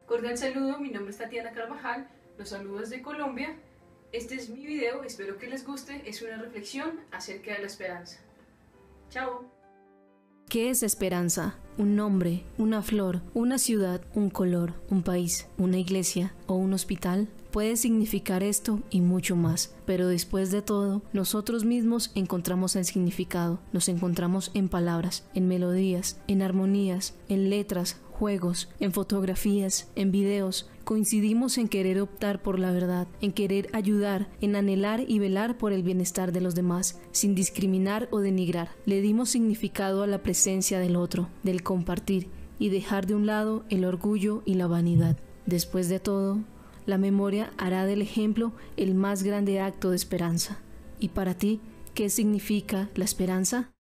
Cordial saludo, mi nombre es Tatiana Carvajal, los saludo desde Colombia. Este es mi video, espero que les guste, es una reflexión acerca de la esperanza. Chao. ¿Qué es esperanza? Un nombre, una flor, una ciudad, un color, un país, una iglesia o un hospital. Puede significar esto y mucho más, pero después de todo, nosotros mismos encontramos el significado. Nos encontramos en palabras, en melodías, en armonías, en letras, juegos, en fotografías, en videos. Coincidimos en querer optar por la verdad, en querer ayudar, en anhelar y velar por el bienestar de los demás, sin discriminar o denigrar. Le dimos significado a la presencia del otro, del compartir y dejar de un lado el orgullo y la vanidad. Después de todo, la memoria hará del ejemplo el más grande acto de esperanza. ¿Y para ti, qué significa la esperanza?